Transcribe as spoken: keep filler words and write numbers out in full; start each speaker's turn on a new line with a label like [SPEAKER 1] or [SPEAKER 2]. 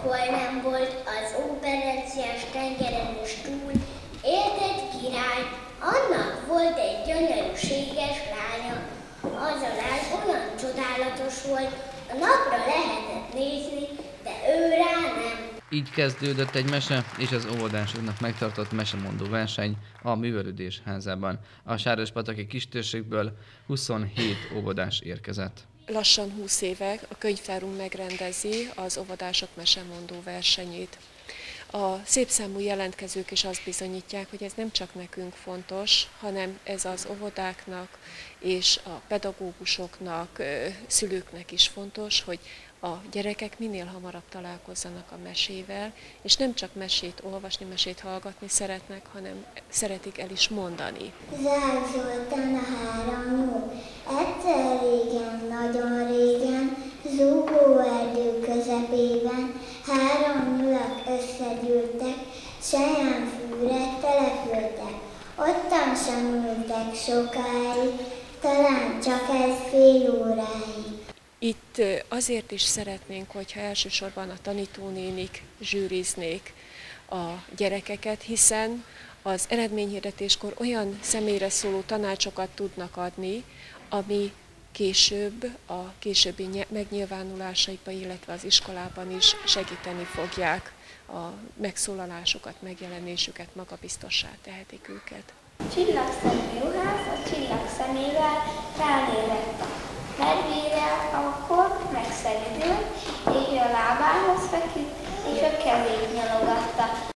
[SPEAKER 1] hol nem volt az óperenciás tengerenős túl, élt egy király, annak volt egy gyönyörűséges lánya. Az a lány olyan csodálatos volt, a napra lehetett nézni, de ő rá nem.
[SPEAKER 2] Így kezdődött egy mese és az óvodásoknak megtartott mesemondó verseny a Művelődés Házában. A sárospataki kistérségből huszonhét óvodás érkezett.
[SPEAKER 3] Lassan húsz éve a könyvtárunk megrendezi az óvodások mesemondó versenyét. A szépszámú jelentkezők is azt bizonyítják, hogy ez nem csak nekünk fontos, hanem ez az óvodáknak és a pedagógusoknak, szülőknek is fontos, hogy a gyerekek minél hamarabb találkozzanak a mesével, és nem csak mesét olvasni, mesét hallgatni szeretnek, hanem szeretik el is mondani.
[SPEAKER 1] Zák Zoltán a három nyúl. Egyszer régen, nagyon régen, zúgó erdő közepében három nyulak összegyűltek, selyánfűre települtek. Ottan sem ültek sokáig, talán csak egy fél óráig.
[SPEAKER 3] Itt azért is szeretnénk, hogyha elsősorban a tanítónénik zsűriznék a gyerekeket, hiszen az eredményhirdetéskor olyan személyre szóló tanácsokat tudnak adni, ami később a későbbi megnyilvánulásaikban, illetve az iskolában is segíteni fogják a megszólalásokat, megjelenésüket, magabiztossá tehetik őket.
[SPEAKER 1] Csillagszemű juhász a csillag szemével ránézett a medvére, akkor megszeridült, és a lábához feküdt, és a kezét nyalogatta.